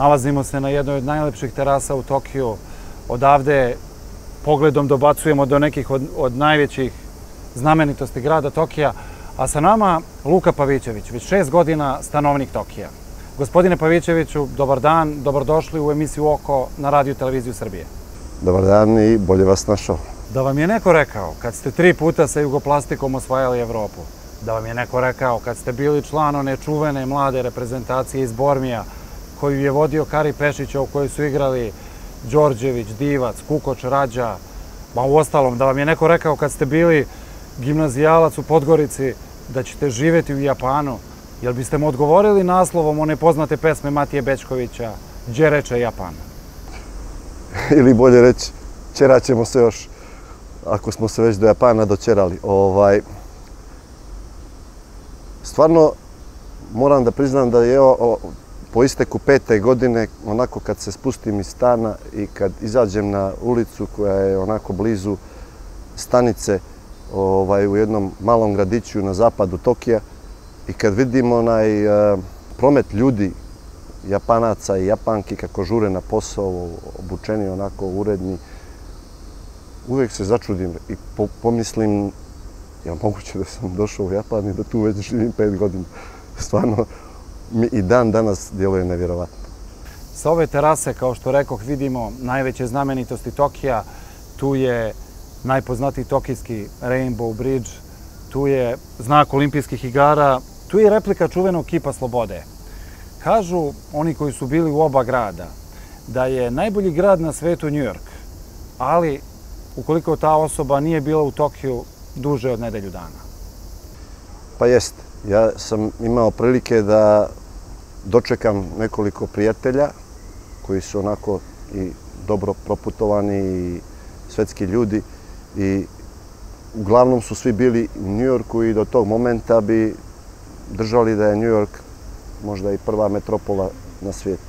Nalazimo se na jednoj od najlepših terasa u Tokiju. Odavde pogledom dobacujemo do nekih od najvećih znamenitosti grada Tokija, a sa nama Luka Pavićević, već 6 godina stanovnik Tokija. Gospodine Pavićeviću, dobar dan, dobrodošli u emisiju Oko na Radio Televiziju Srbije. Dobar dan i bolje vas našao. Da vam je neko rekao, kad ste 3 puta sa Jugoplastikom osvajali Evropu, da vam je neko rekao, kad ste bili član one čuvene mlade reprezentacije iz Bormija, koju je vodio Kari Pešić, u kojoj su igrali Đorđević, Divac, Kukoč, Rađa, u ostalom, da vam je neko rekao kad ste bili gimnazijalac u Podgorici, da ćete živjeti u Japanu, jel biste mu odgovorili naslovom one poznate pesme Matije Bećkovića, Đe reče Japan? Ili bolje reći, ćerat ćemo se još, ako smo se već do Japana doćerali. Stvarno, moram da priznam da je po isteku 5. godine, onako kad se spustim iz stana i kad izađem na ulicu koja je onako blizu stanice u jednom malom gradiću na zapadu Tokija i kad vidim onaj promet ljudi, Japanaca i Japanki kako žure na posao, obučeni onako uredni, uvijek se začudim i pomislim, je moguće da sam došao u Japan i da tu već živim 5 godina. Stvarno, mi i dan danas djeluje nevjerovatno. Sa ove terase, kao što rekoh, vidimo najveće znamenitosti Tokija. Tu je najpoznatiji tokijski Rainbow Bridge, tu je znak olimpijskih igara, tu je replika čuvenog kipa slobode. Kažu oni koji su bili u oba grada da je najbolji grad na svetu New York, ali ukoliko ta osoba nije bila u Tokiju duže od nedelju dana. Pa jeste. Ja sam imao prilike da dočekam nekoliko prijatelja koji su onako i dobro proputovani i svetski ljudi i uglavnom su svi bili u New Yorku i do tog momenta bi držali da je New York možda i prva metropola na svijetu.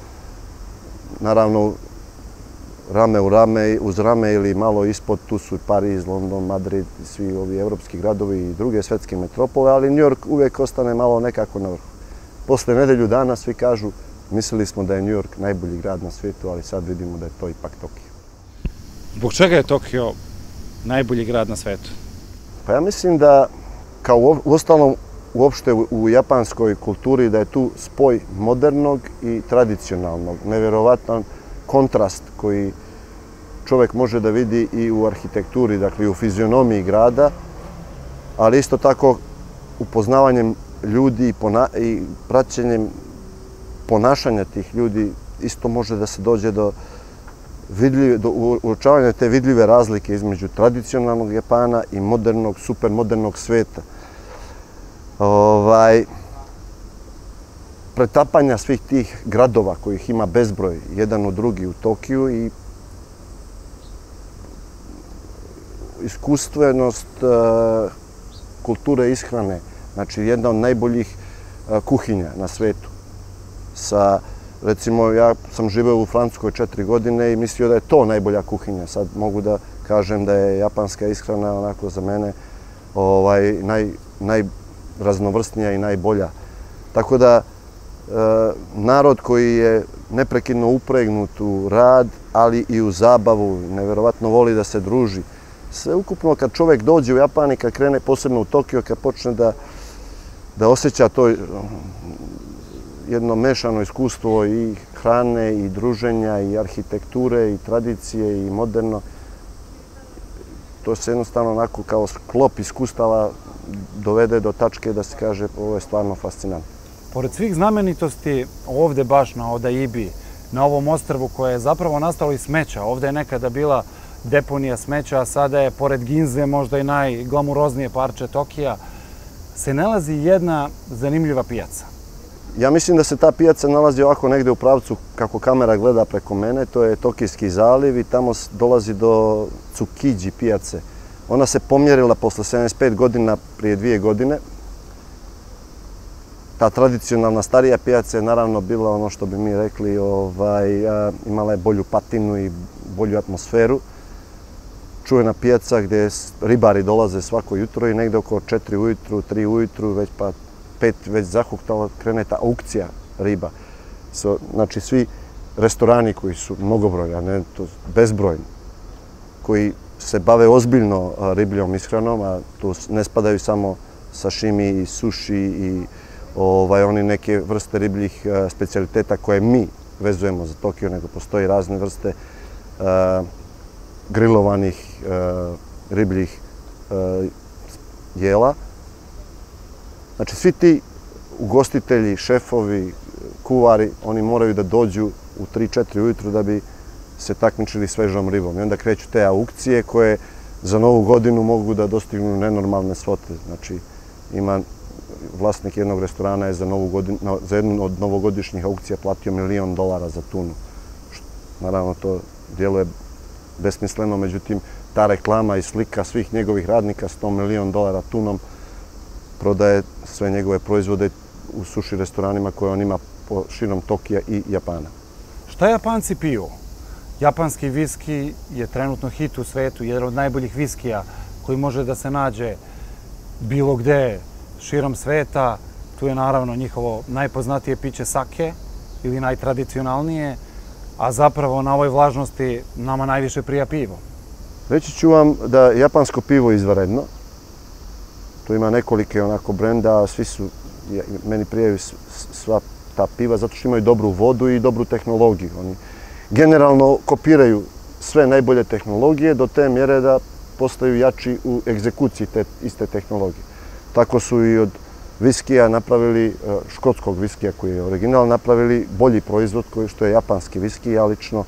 Naravno, rame uz rame ili malo ispod, tu su i Pariz, London, Madrid i svi ovi evropski gradovi i druge svetske metropole, ali New York uvijek ostane malo nekako na vrhu. Posle nedelju dana svi kažu, mislili smo da je New York najbolji grad na svijetu, ali sad vidimo da je to ipak Tokio. Zbog čega je Tokio najbolji grad na svetu? Pa ja mislim da, kao uostalom uopšte u japanskoj kulturi, da je tu spoj modernog i tradicionalnog, nevjerovatan kontrast koji čovjek može da vidi i u arhitekturi, dakle i u fizionomiji grada, ali isto tako upoznavanjem ljudi i praćenjem ponašanja tih ljudi isto može da se dođe do uočavanja te vidljive razlike između tradicionalnog Japana i modernog, supermodernog sveta. Pretapanja svih tih gradova kojih ima bezbroj, jedan u drugi u Tokiju i iskustvenost kulture ishrane, znači jedna od najboljih kuhinja na svetu. Recimo, ja sam živeo u Francuskoj 4 godine i mislio da je to najbolja kuhinja. Sad mogu da kažem da je japanska ishrana onako za mene najraznovrsnija i najbolja. Tako da narod koji je neprekidno upregnut u rad, ali i u zabavu, nevjerovatno voli da se druži. Sve ukupno kad čovjek dođe u Japan i kad krene posebno u Tokio, kad počne da osjeća to jedno mešano iskustvo i hrane i druženja i arhitekture i tradicije i moderno, to se jednostavno onako kao sklop iskustava dovede do tačke da se kaže ovo je stvarno fascinantno. Pored svih znamenitosti ovde baš na Odaibi, na ovom ostrvu koje je zapravo nastalo iz smeća, ovde je nekada bila deponija smeća, a sada je pored Ginze možda i najglamuroznije parče Tokija, se nalazi jedna zanimljiva pijaca. Ja mislim da se ta pijaca nalazi ovako negde u pravcu kako kamera gleda preko mene, to je Tokijski zaliv i tamo dolazi do Tsukiji pijace. Ona se pomjerila posle 75 godina prije 2 godine. Ta tradicionalna starija pijaca je naravno bila ono što bi mi rekli, imala je bolju patinu i bolju atmosferu. Čuvena pijaca gdje ribari dolaze svako jutro i negde oko 4 ujutru, 3 ujutru, već pa 5 već zahuktala, krene ta aukcija riba. Znači, svi restorani koji su mnogobrojni, a ne bezbrojni, koji se bave ozbiljno ribljom ishranom, a tu ne spadaju samo sashimi i sushi i oni neke vrste ribljih specijaliteta koje mi vezujemo za Tokio, nego postoji razne vrste grilovanih ribljih jela. Znači, svi ti ugostitelji, šefovi, kuvari, oni moraju da dođu u 3-4 ujutru da bi se takmičili svežom ribom. I onda kreću te aukcije koje za Novu godinu mogu da dostignu nenormalne svote. Znači, ima vlasnik jednog restorana je za jednu od novogodišnjih aukcija platio $1 milion za tunu. Naravno, to djeluje besmisleno, međutim, ta reklama i slika svih njegovih radnika s tom $1 milion tunom prodaje sve njegove proizvode u suši restoranima koje on ima po širom Tokija i Japana. Šta Japanci piju? Japanski viski je trenutno hit u svetu, jedan od najboljih viskija koji može da se nađe bilo gde širom sveta. Tu je naravno njihovo najpoznatije piće sake ili najtradicionalnije, a zapravo na ovoj vlažnosti nama najviše prija pivo. Reći ću vam da je japansko pivo izvanredno. Tu ima nekolike onako brenda, svi su, meni prijaju sva ta piva zato što imaju dobru vodu i dobru tehnologiju. Oni generalno kopiraju sve najbolje tehnologije do te mjere da postaju jači u egzekuciji te iste tehnologije. Tako su i od viskija napravili, škotskog viskija koji je original, napravili bolji proizvod što je japanski viski. Ja lično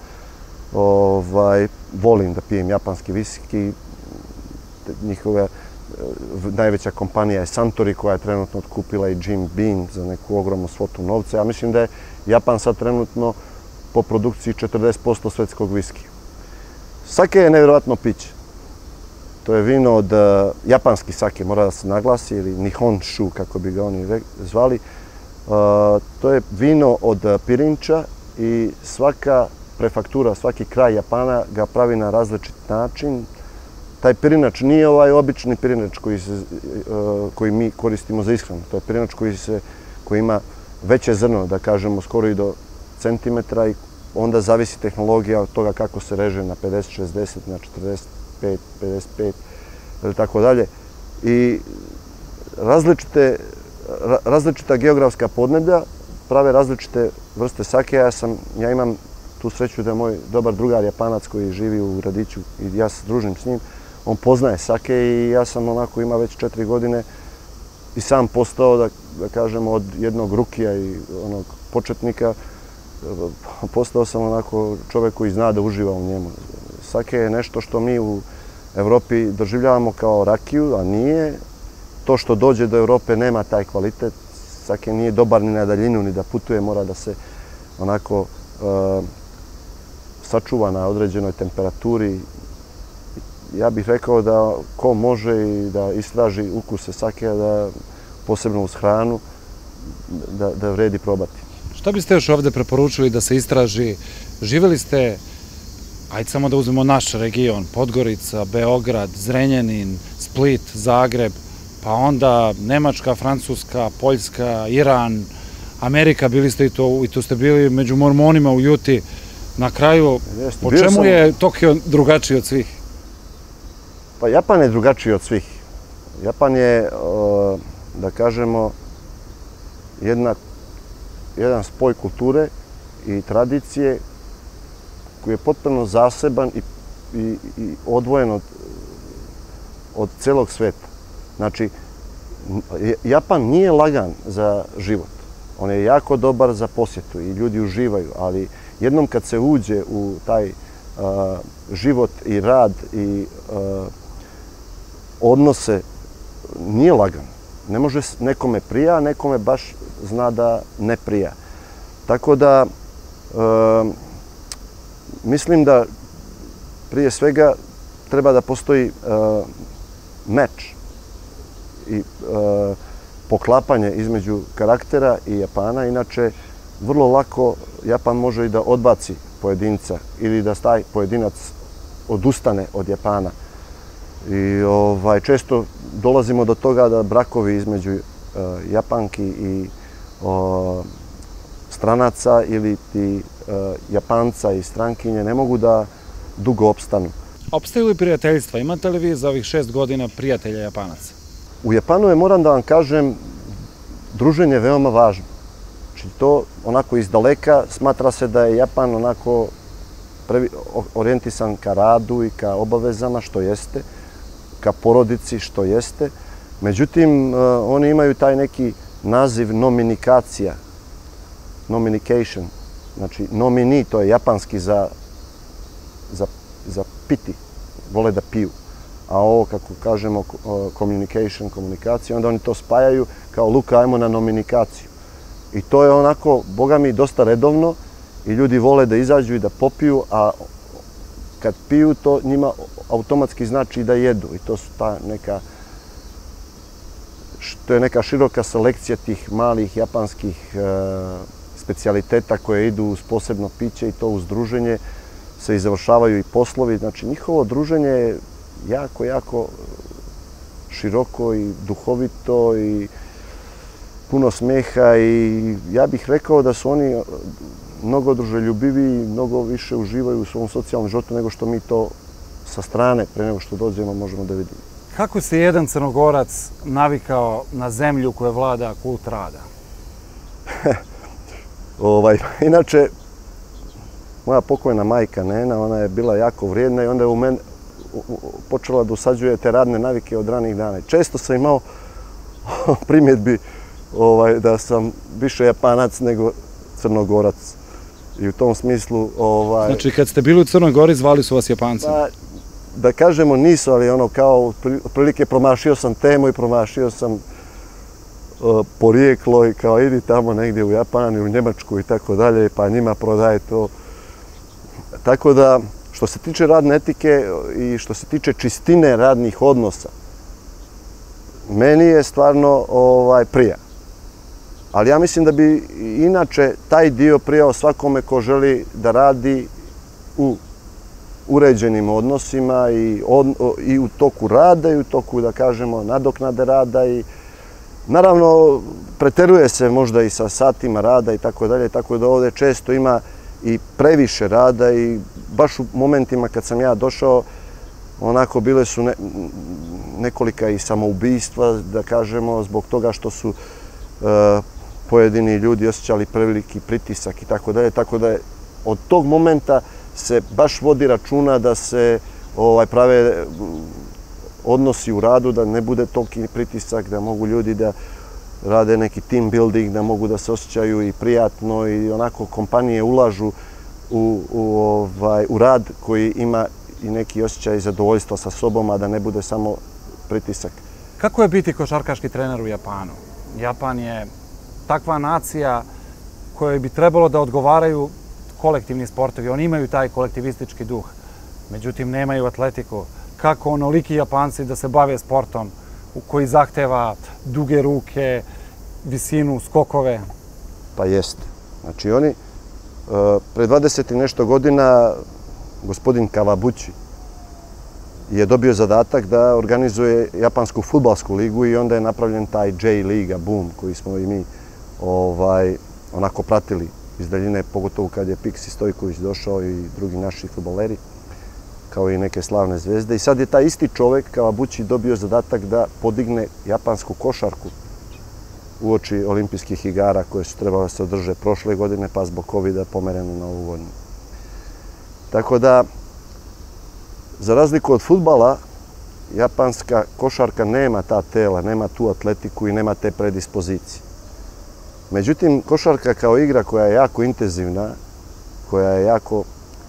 volim da pijem japanski viski. Njihova najveća kompanija je Suntory koja je trenutno otkupila i Jim Beam za neku ogromnu svotu novca. Ja mislim da je Japan sad trenutno po produkciji 40% svetskog viskija. Sake je nevjerojatno piće. To je vino od japanski sake, mora da se naglasi, ili Nihonshu, kako bi ga oni zvali. To je vino od pirinča i svaka prefaktura, svaki kraj Japana ga pravi na različit način. Taj pirinač nije ovaj obični pirinač koji mi koristimo za ishranu. To je pirinač koji ima veće zrno, da kažemo skoro i do centimetra, i onda zavisi tehnologija od toga kako se reže na 50, 60, na 45, 55 ili tako dalje. I različita geografska podneblja prave različite vrste sake. Ja imam tu sreću da je moj dobar drugar Japanac koji živi u gradiću i ja se družim s njim. On poznaje sake i ja sam onako ima već 4 godine i sam postao, da kažemo, od jednog rukija i onog početnika, postao sam onako čovjek koji zna da uživa u njemu. Sake je nešto što mi u Evropi doživljavamo kao rakiju, a nije. To što dođe do Evrope nema taj kvalitet. Sake nije dobar ni na daljinu, ni da putuje, mora da se onako sačuva na određenoj temperaturi. Ja bih rekao da ko može i da istraži ukuse sakea, da posebno uz hranu, da vredi probati. Šta biste još ovdje preporučili da se istraži? Živjeli ste, ajde samo da uzmemo naš region, Podgorica, Beograd, Zrenjanin, Split, Zagreb, pa onda Nemačka, Francuska, Poljska, Iran, Amerika, bili ste i tu ste bili među mormonima u Juti. Na kraju, po čemu je Tokio drugačiji od svih? Pa Japan je drugačiji od svih. Japan je, da kažemo, jedan spoj kulture i tradicije koji je potpuno zaseban i odvojen od celog sveta. Znači, Japan nije lagan za život. On je jako dobar za posjetu i ljudi uživaju, ali jednom kad se uđe u taj život i rad i odnose, nije lagan. Ne može nekome prija, a nekome baš zna da ne prija. Tako da, mislim da prije svega treba da postoji meč i poklapanje između karaktera i Japana. Inače, vrlo lako Japan može i da odbaci pojedinca ili da taj pojedinac odustane od Japana. I često dolazimo do toga da brakovi između Japanki i stranaca ili ti Japanca i strankinje ne mogu da dugo opstanu. Opstaju li prijateljstva? Imate li vi za ovih 6 godina prijatelja Japanaca? U Japanu je, moram da vam kažem, druženje veoma važno. Znači to onako iz daleka smatra se da je Japan onako orijentisan ka radu i ka obavezama, što jeste, ka porodici, što jeste. Međutim, oni imaju taj neki naziv nominikacija, nominication, znači nomini, to je japanski za piti, vole da piju. A ovo, kako kažemo, communication, komunikacija, onda oni to spajaju kao Luka, ajmo na nominikaciju. I to je onako, boga mi, dosta redovno i ljudi vole da izađu i da popiju, a kad piju to njima automatski znači da jedu. I to su ta neka, to je neka široka selekcija tih malih japanskih specijaliteta koje idu uz posebno piće i to uz druženje se i završavaju i poslovi. Znači njihovo druženje je jako, jako široko i duhovito i puno smeha i ja bih rekao da su oni mnogo druželjubiviji i mnogo više uživaju u svom socijalnom životu nego što mi to sa strane, pre nego što dođemo, možemo da vidimo. Kako se jedan Crnogorac navikao na zemlju koja vlada kult rada? Inače, moja pokojna majka Nena, ona je bila jako vrijedna i onda je u mene počela da usađuje te radne navike od ranih dana. Često sam imao primjedbi da sam više Japanac nego Crnogorac. I u tom smislu... Znači, kad ste bili u Crnoj Gori, zvali su vas Japancima? Da kažemo nisu, ali ono kao, otprilike promašio sam temu i promašio sam porijeklo i kao idi tamo negdje u Japan i u Njemačku i tako dalje, pa njima prodaje to. Tako da, što se tiče radne etike i što se tiče čistine radnih odnosa, meni je stvarno prija. Ali ja mislim da bi inače taj dio prijao svakome ko želi da radi u uređenim odnosima i u toku rada i u toku, da kažemo, nadoknade rada i naravno preteruje se možda i sa satima rada i tako dalje, tako da ovdje često ima i previše rada i baš u momentima kad sam ja došao onako bile su nekolika i samoubistva, da kažemo, zbog toga što su pojedini ljudi osjećali preveliki pritisak i tako dalje, tako da od tog momenta se baš vodi računa da se prave odnosi u radu, da ne bude toliki pritisak, da mogu ljudi da rade neki team building, da mogu da se osjećaju i prijatno i onako kompanije ulažu u rad koji ima i neki osjećaj zadovoljstva sa sobom, a da ne bude samo pritisak. Kako je biti košarkaški trener u Japanu? Japan je takva nacija kojoj bi trebalo da odgovaraju kolektivni sportovi. Oni imaju taj kolektivistički duh, međutim nemaju atletiku. Kako onoliki Japanci da se bave sportom koji zahteva duge ruke, visinu, skokove? Pa jeste. Znači oni, pre 20 i nešto godina, gospodin Kawabuchi je dobio zadatak da organizuje japansku fudbalsku ligu i onda je napravljen taj J-liga boom koji smo i mi onako pratili iz daljine, pogotovo kad je Piksi Stojković došao i drugi naši fudbaleri, kao i neke slavne zvezde. I sad je taj isti čovek, Kawabuchi, dobio zadatak da podigne japansku košarku uoči olimpijskih igara koje su trebale se održe prošle godine, pa zbog COVID-a pomereno na ovu godinu. Tako da, za razliku od fudbala, japanska košarka nema ta tela, nema tu atletiku i nema te predispozicije. Međutim, košarka kao igra koja je jako intenzivna, koja je jako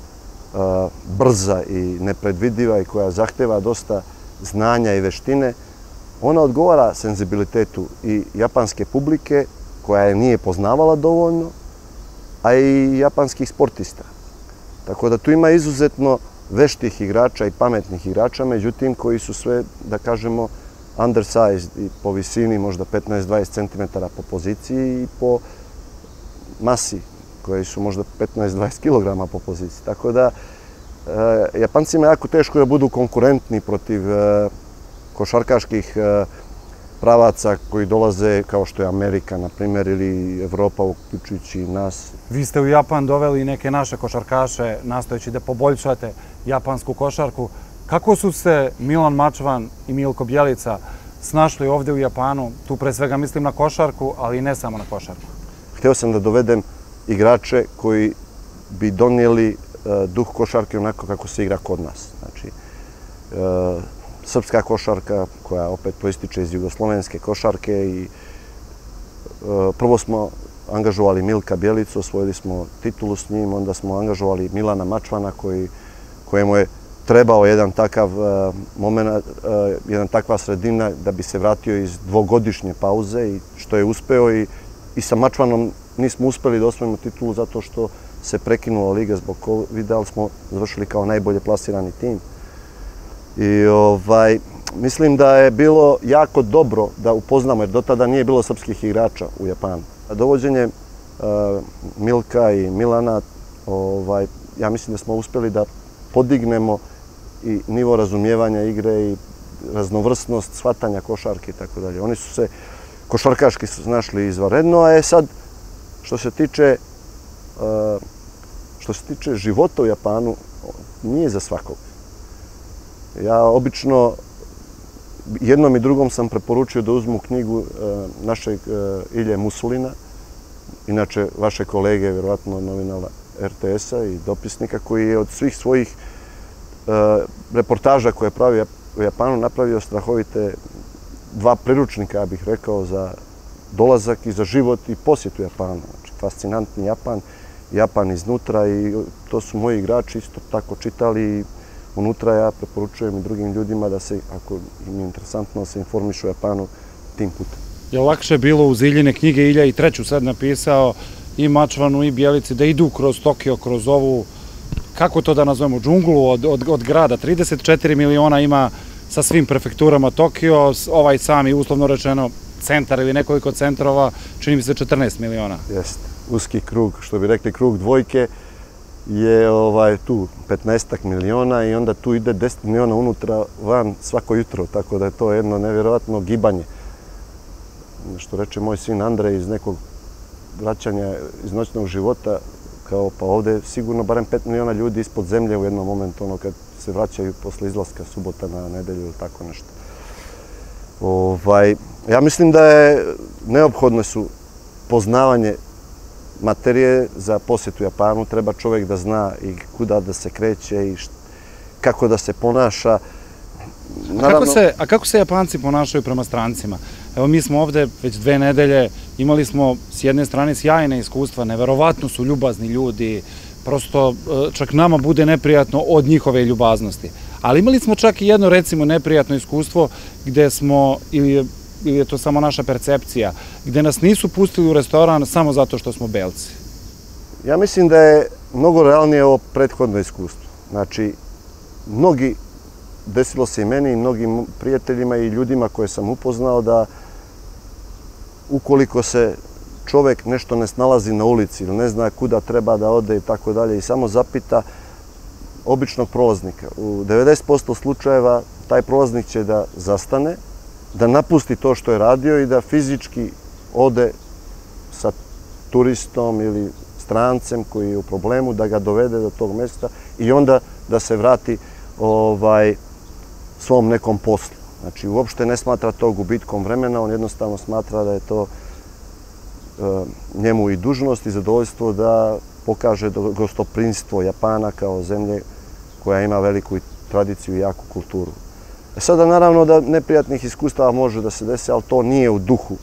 brza i nepredvidiva i koja zahteva dosta znanja i veštine, ona odgovara senzibilitetu i japanske publike koja je nije poznavala dovoljno, a i japanskih sportista. Tako da tu ima izuzetno veštih igrača i pametnih igrača, međutim koji su sve, da kažemo, undersized i po visini možda 15-20 cm po poziciji i po masi koji su možda 15-20 kg po poziciji. Tako da Japancima je jako teško da budu konkurentni protiv košarkaških pravaca koji dolaze kao što je Amerika, na primjer, ili Evropa, uključujući nas. Vi ste u Japan doveli neke naše košarkaše, nastojeći da poboljšate japansku košarku. Kako su se Milan Mačvan i Milko Bjelica snašli ovde u Japanu? Tu pre svega mislim na košarku, ali i ne samo na košarku. Hteo sam da dovedem igrače koji bi donijeli duh košarke onako kako se igra kod nas. Znači, srpska košarka koja opet proističe iz jugoslovenske košarke i prvo smo angažovali Milka Bjelicu, osvojili smo titulu s njim, onda smo angažovali Milana Mačvana kojemu je trebao jedan takav moment, jedna takva sredina da bi se vratio iz dvogodišnje pauze i što je uspeo i sa Mačvanom nismo uspeli da osvojimo titulu zato što se prekinula liga zbog COVID-a, ali smo završili kao najbolje plasirani tim. I mislim da je bilo jako dobro da upoznamo, jer do tada nije bilo srpskih igrača u Japanu. Dovođenje Milka i Milana, ja mislim da smo uspeli da podignemo i nivo razumijevanja igre i raznovrsnost shvatanja košarke i tako dalje. Oni su se košarkaški snašli izvanredno, a sad što se tiče života u Japanu, nije za svakog. Ja obično jednom i drugom sam preporučio da uzmu knjigu našeg Ilje Musulina, inače vaše kolege, vjerovatno novinara RTS-a i dopisnika, koji je od svih svojih reportaža koje je pravio u Japanu napravio strahovite dva priručnika, ja bih rekao, za dolazak i za život i posjetu Japanu. Znači, fascinantni Japan, Japan iznutra i to su moji igrači isto tako čitali i unutra ja preporučujem i drugim ljudima da se, ako im je interesantno, se informišu o Japanu tim putem. Je lakše bilo uz Iljine knjige, Ilja i treću sad napisao, i Mačvanu i Bjelici, da idu kroz Tokio, kroz ovu, kako to da nazovemo, džunglu od grada. 34 miliona ima sa svim prefekturama Tokio, ovaj sami, uslovno rečeno, centar ili nekoliko centrova, čini mi se 14 miliona. Jeste. Uski krug, što bi rekli krug dvojke, je tu 15 miliona i onda tu ide 10 miliona unutra van svako jutro, tako da je to jedno nevjerojatno gibanje. Što reče moj sin Andrej iz nekog vraćanja iz noćnog života, kao pa ovde sigurno barem 5 miliona ljudi ispod zemlje u jednom momentu, kad se vraćaju posle izlaska subota na nedelju ili tako nešto. Ja mislim da je neophodno su poznavanje materije za posjetu Japanu. Treba čovjek da zna i kuda da se kreće i kako da se ponaša. A kako se Japanci ponašaju prema strancima? Evo, mi smo ovde već 2 nedelje, imali smo s jedne strane sjajne iskustva, neverovatno su ljubazni ljudi, prosto čak nama bude neprijatno od njihove ljubaznosti. Ali imali smo čak i jedno, recimo, neprijatno iskustvo gde smo, ili je to samo naša percepcija, gde nas nisu pustili u restoran samo zato što smo belci. Ja mislim da je mnogo realnije ovo prethodno iskustvo. Znači, desilo se i meni i mnogim prijateljima i ljudima koje sam upoznao da ukoliko se čovjek nešto ne snalazi na ulici ili ne zna kuda treba da ode i tako dalje i samo zapita običnog prolaznika. U 90% slučajeva taj prolaznik će da zastane, da napusti to što je radio i da fizički ode sa turistom ili strancem koji je u problemu, da ga dovede do tog mjesta i onda da se vrati svom nekom poslu. Znači, uopšte ne smatra to gubitkom vremena, on jednostavno smatra da je to njemu i dužnost i zadovoljstvo da pokaže gostoprimstvo Japana kao zemlje koja ima veliku tradiciju i jaku kulturu. Sada, naravno, da neprijatnih iskustava može da se desi, ali to nije u duhu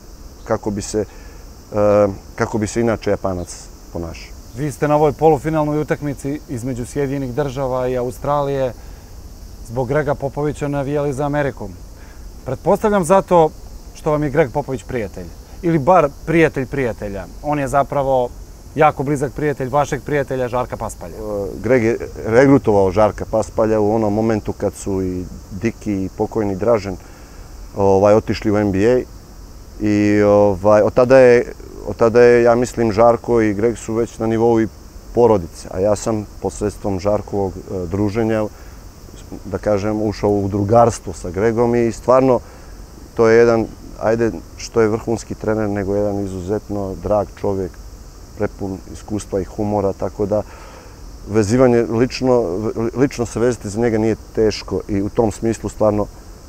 kako bi se inače Japanac ponašao. Vi ste na ovoj polufinalnoj utakmici između Sjedinjenih Država i Australije zbog Grega Popovića navijali za Ameriku. Pretpostavljam zato što vam je Greg Popović prijatelj. Ili bar prijatelj prijatelja. On je zapravo jako blizak prijatelj vašeg prijatelja Žarka Paspalja. Greg je regrutovao Žarka Paspalja u onom momentu kad su i Diki i pokojni Dražen otišli u NBA. I od tada je, ja mislim, Žarko i Greg su već na nivou i porodice. A ja sam posredstvom Žarkovog druženja, da kažem, ušao u drugarstvo sa Gregom i stvarno to je jedan, ajde što je vrhunski trener, nego jedan izuzetno drag čovjek, prepun iskustva i humora, tako da vezivanje, lično se vezati za njega nije teško i u tom smislu stvarno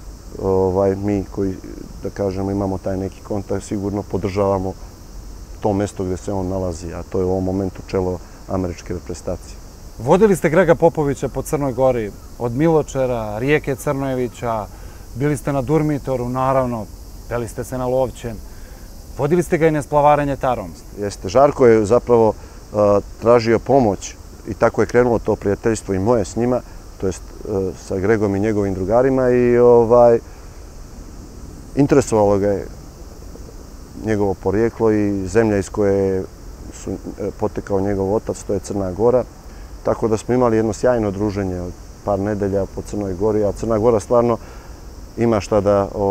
mi koji, da kažemo, imamo taj neki kontakt, sigurno podržavamo to mjesto gdje se on nalazi, a to je u ovom momentu čelo američke reprezentacije. Vodili ste Grega Popovića po Crnoj Gori, od Miločera, Rijeke Crnojevića, bili ste na Durmitoru, naravno, peli ste se na Lovćen. Vodili ste ga i na splavaranje tarom. Jeste, Žarko je zapravo tražio pomoć i tako je krenulo to prijateljstvo i moje s njima, to jest sa Gregom i njegovim drugarima i interesovalo ga je njegovo porijeklo i zemlja iz koje su potekao njegov otac, to je Crna Gora. Tako da smo imali jedno sjajno druženje od par nedelja po Crnoj Gori, a Crna Gora stvarno ima šta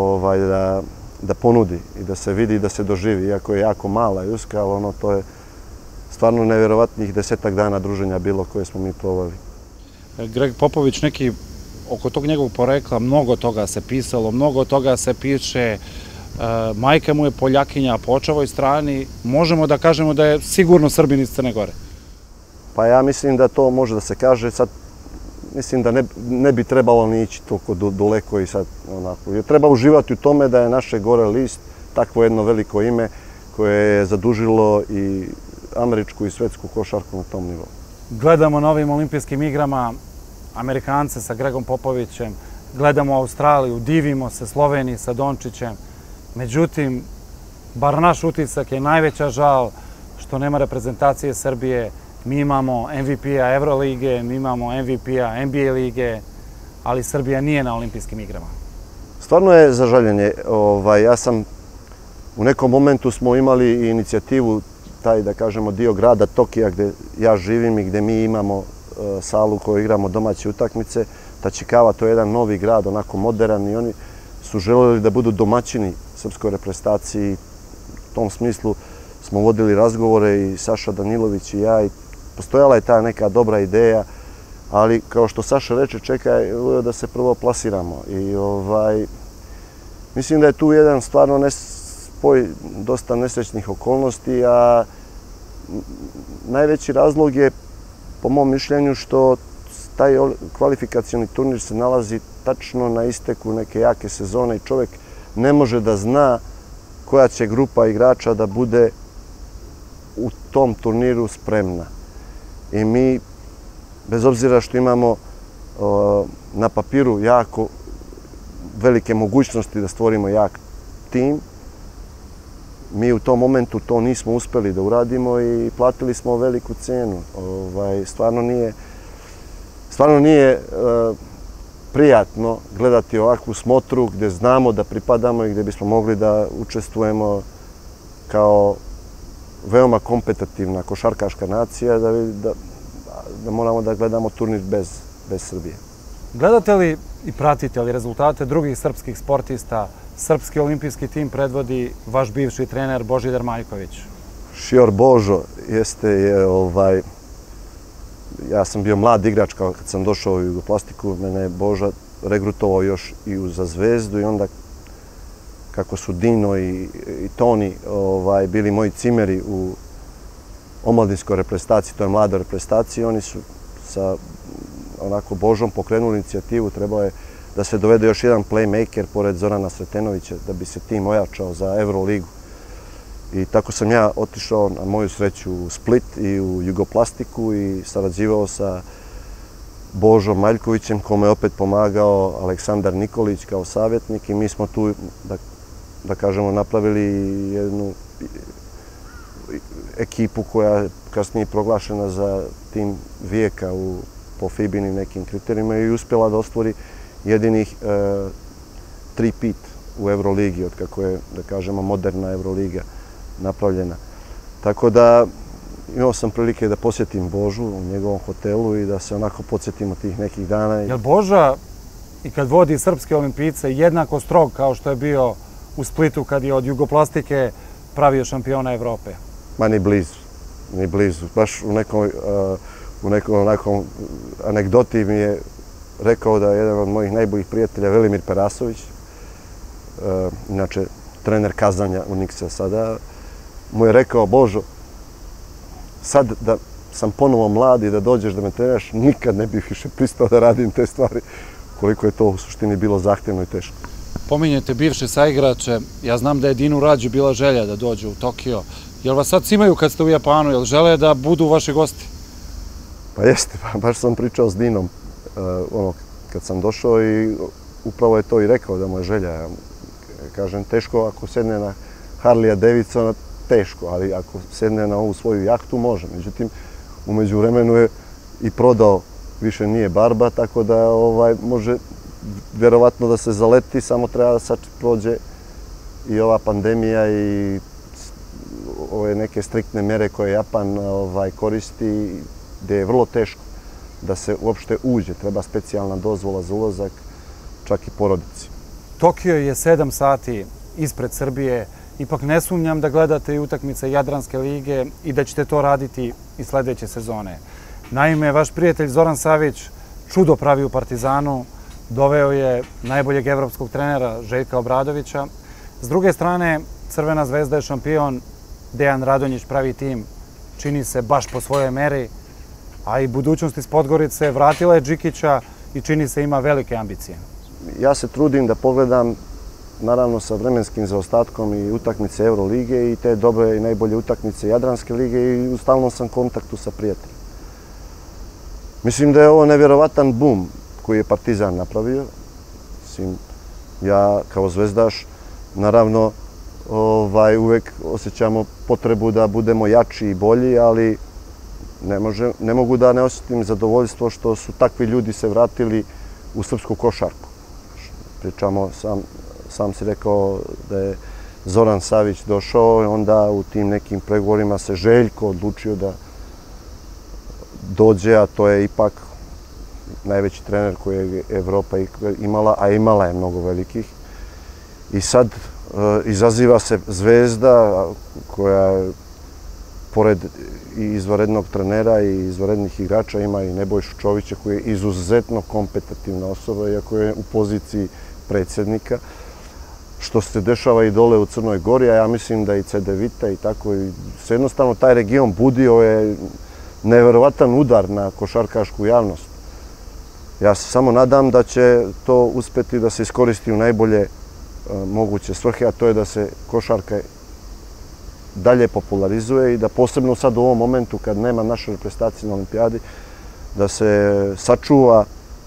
da ponudi i da se vidi i da se doživi, iako je jako mala i uska, ali to je stvarno nevjerovatnih 10 dana druženja bilo koje smo mi proveli. Greg Popović, oko tog njegovog porekla, mnogo toga se pisalo, mnogo toga se piše. Majka mu je Poljakinja po očevoj strani. Možemo da kažemo da je sigurno Srbin iz Crne Gore. Pa ja mislim da to može da se kaže. Sad mislim da ne bi trebalo ni ići toliko daleko i sad onako. Treba uživati u tome da je naše Gore list takvo jedno veliko ime koje je zadužilo i američku i svetsku košarku na tom nivou. Gledamo na ovim olimpijskim igrama Amerikance sa Gregom Popovićem, gledamo Australiju, divimo se Sloveniji sa Dončićem. Međutim, bar naš utisak je najveća žal što nema reprezentacije Srbije. Mi imamo MVP-a Evrolige, mi imamo MVP-a NBA lige, ali Srbija nije na olimpijskim igrama. Stvarno je za žaljenje. Ja sam u nekom momentu smo imali inicijativu taj, da kažemo, dio grada Tokija gdje ja živim i gdje mi imamo salu u kojoj igramo domaće utakmice. Tachikawa, to je jedan novi grad, onako modern i oni su željeli da budu domaćini srpskoj reprezentaciji. U tom smislu smo vodili razgovore i Saša Danilović i ja i postojala je ta neka dobra ideja, ali kao što Saša reče, čekaj da se prvo plasiramo. I mislim da je tu jedan stvarno spoj dosta nesrećnih okolnosti, a najveći razlog je, po mom mišljenju, što taj kvalifikacioni turnir se nalazi tačno na isteku neke jake sezone i čovjek ne može da zna koja će grupa igrača da bude u tom turniru spremna. I mi, bez obzira što imamo na papiru jako velike mogućnosti da stvorimo jak tim, mi u tom momentu to nismo uspjeli da uradimo i platili smo veliku cenu. Stvarno nije prijatno gledati ovakvu smotru gdje znamo da pripadamo i gdje bismo mogli da učestvujemo kao veoma kompetitivna košarkaška nacija, da moramo da gledamo turnir bez Srbije. Gledate li i pratite li rezultate drugih srpskih sportista? Srpski olimpijski tim predvodi vaš bivši trener Božidar Maljković. Šior Božo jeste, ja sam bio mlad igrač kad sam došao u Jugoplastiku, mene je Boža regrutovao još i za Zvezdu i onda kako su Dino i Toni bili moji cimeri u omladinskoj reprezentaciji, to je mlada reprezentacija, oni su sa Božom pokrenuli inicijativu, trebao je da se dovede još jedan playmaker pored Zorana Sretenovića da bi se tim ojačao za Euroligu. I tako sam ja otišao na moju sreću u Split i u Jugoplastiku i sarađivao sa Božom Maljkovićem, kome je opet pomagao Aleksandar Nikolić kao savjetnik i mi smo tu, da kažemo, napravili jednu ekipu koja je kasnije proglašena za tim vijeka po FIBA-inim nekim kriterijima i uspjela da ostvori jedinih tripit u Euroligi, od kako je, da kažemo, moderna Euroliga napravljena. Tako da imao sam prilike da posjetim Božu u njegovom hotelu i da se onako podsjetimo tih nekih dana. Je li Boža i kad vodi srpske olimpijce jednako strog kao što je bio u Splitu kad je od Jugoplastike pravio šampiona Evrope? Ma ni blizu, ni blizu. Baš u nekom onakom anegdoti mi je rekao da je jedan od mojih najboljih prijatelja, Velimir Perasović, inače trener kazanja Uniksa sada, mu je rekao: Božo, sad da sam ponovo mlad i da dođeš da me treniraš, nikad ne bih više pristao da radim te stvari, koliko je to u suštini bilo zahtjevno i teško. Pominjete bivše saigrače, ja znam da je Dinu Rađu bila želja da dođe u Tokio. Jel vas sad cimaju kad ste u Japanu, jel žele da budu vaši gosti? Pa jeste, baš sam pričao s Dinom kad sam došao i upravo je to i rekao da mu je želja. Kažem, teško ako sedne na Harleya Davidsona, teško, ali ako sedne na ovu svoju jahtu, može. Međutim, u međuvremenu je i prodao, više nije barba, tako da može vjerovatno da se zaleti, samo treba da sad prođe i ova pandemija i ove neke striktne mere koje Japan koristi, gdje je vrlo teško da se uopšte uđe. Treba specijalna dozvola za ulazak, čak i porodici. Tokio je 7 sati ispred Srbije. Ipak ne sumnjam da gledate i utakmice Jadranske lige i da ćete to raditi i sljedeće sezone. Naime, vaš prijatelj Zoran Savić čudo pravi u Partizanu, doveo je najboljeg evropskog trenera Željka Obradovića. S druge strane, Crvena zvezda je šampion, Dejan Radonjić pravi tim, čini se baš po svojoj meri, a i budućnost iz Podgorice vratila je Džikića i čini se ima velike ambicije. Ja se trudim da pogledam, naravno sa vremenskim zaostatkom, i utakmice Eurolige i te dobre i najbolje utakmice Jadranske lige i u stalnom sam kontaktu sa prijateljima. Mislim da je ovo nevjerovatan bum koji je Partizan napravio. Ja kao zvezdaš, naravno, uvek osjećamo potrebu da budemo jači i bolji, ali ne mogu da ne osjetim zadovoljstvo što su takvi ljudi se vratili u srpsku košarku. Pričamo, sam si rekao da je Zoran Savić došao i onda u tim nekim pregovorima se Željko odlučio da dođe, a to je ipak najveći trener koji je Evropa imala, a imala je mnogo velikih. I sad izaziva se Zvezda koja pored i izvanrednog trenera i izvanrednih igrača ima i Nebojšu Čovića koji je izuzetno kompetitivna osoba, iako je u poziciji predsjednika, što se dešava i dole u Crnoj Gori, a ja mislim da i Cedevita i tako. Jednostavno taj region budio je neverovatan udar na košarkašku javnost. Ja se samo nadam da će to uspjeti da se iskoristi u najbolje moguće svrhe, a to je da se košarka dalje popularizuje i da posebno sad u ovom momentu kad nema naše reprezentacije na olimpijadi, da se sačuva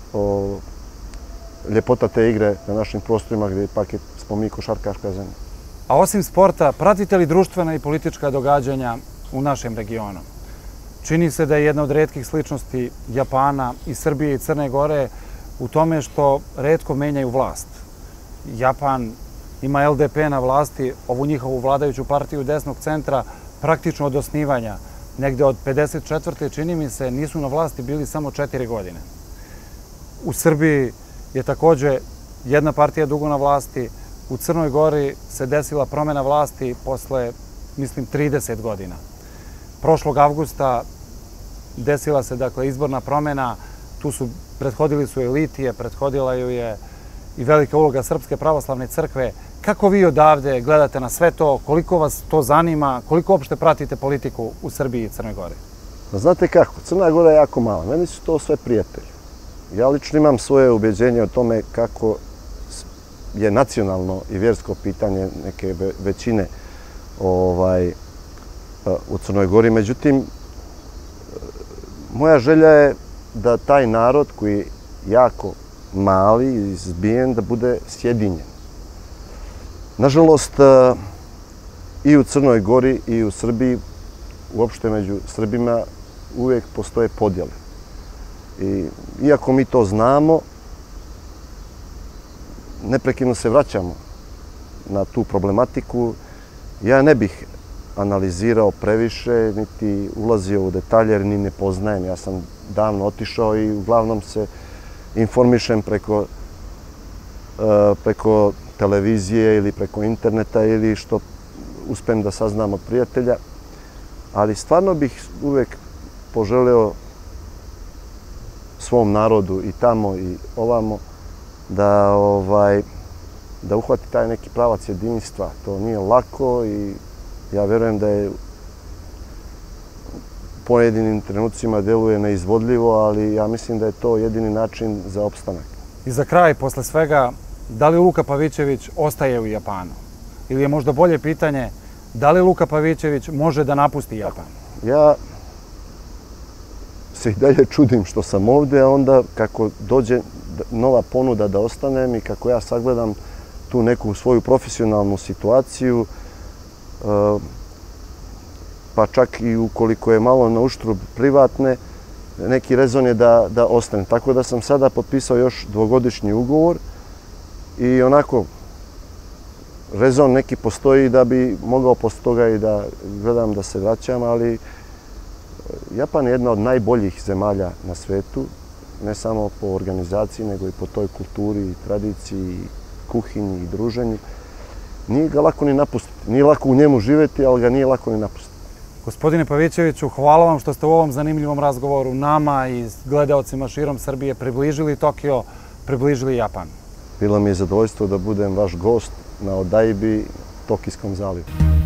ljepota te igre na našim prostorima gdje ipak smo mi košarkaška zemlja. A osim sporta, pratite li društvena i politička događanja u našem regionu? Čini se da je jedna od retkih sličnosti Japana i Srbije i Crne Gore u tome što retko menjaju vlast. Japan ima LDP na vlasti, ovu njihovu vladajuću partiju desnog centra, praktično od osnivanja. Negde od 54. čini mi se nisu na vlasti bili samo 4 godine. U Srbiji je također jedna partija dugo na vlasti. U Crnoj Gori se desila promjena vlasti posle, mislim, 30 godina. Prošlog avgusta desila se, dakle, izborna promjena. Tu prethodili su elitije, prethodila ju je i velika uloga Srpske pravoslavne crkve. Kako vi odavde gledate na sve to? Koliko vas to zanima? Koliko uopšte pratite politiku u Srbiji i Crnoj Gori? Znate kako, Crna Gora je jako mala. Meni su to sve prijatelji. Ja lično imam svoje ubjeđenje o tome kako je nacionalno i vjersko pitanje neke većine u Crnoj Gori. Međutim, moja želja je da taj narod koji je jako mali i izbijen, da bude sjedinjen. Nažalost, i u Crnoj Gori i u Srbiji, uopšte među Srbima, uvijek postoje podjele. Iako mi to znamo, neprekidno se vraćamo na tu problematiku. Ja ne bih analizirao previše, niti ulazio u detalje, jer ni ne poznajem. Ja sam davno otišao i uglavnom se informišem preko televizije ili preko interneta ili što uspem da saznam od prijatelja. Ali stvarno bih uvek poželeo svom narodu i tamo i ovamo da da uhvati taj neki pravac jedinstva. To nije lako i ja verujem da je pojedinim trenucima deluje neizvodljivo, ali ja mislim da je to jedini način za opstanak. I za kraj, posle svega, da li Luka Pavićević ostaje u Japanu? Ili je možda bolje pitanje, da li Luka Pavićević može da napusti Japan? Ja se i dalje čudim što sam ovde, a onda kako dođe nova ponuda da ostanem i kako ja sagledam tu neku svoju profesionalnu situaciju, pa čak i ukoliko je malo na uštrb privatne, neki rezon je da ostanem. Tako da sam sada potpisao još 2-godišnji ugovor i onako rezon neki postoji da bi mogao posle toga i da gledam da se vraćam, ali Japan je jedna od najboljih zemalja na svetu, ne samo po organizaciji, nego i po toj kulturi i tradiciji, kuhinji i druženju. Nije ga lako ni napustiti. Nije lako u njemu živjeti, ali ga nije lako ni napustiti. Gospodine Pavićeviću, hvala vam što ste u ovom zanimljivom razgovoru nama i gledaocima širom Srbije približili Tokio, približili Japan. Bilo mi je zadovoljstvo da budem vaš gost na Odaibi, Tokijskom zalivu.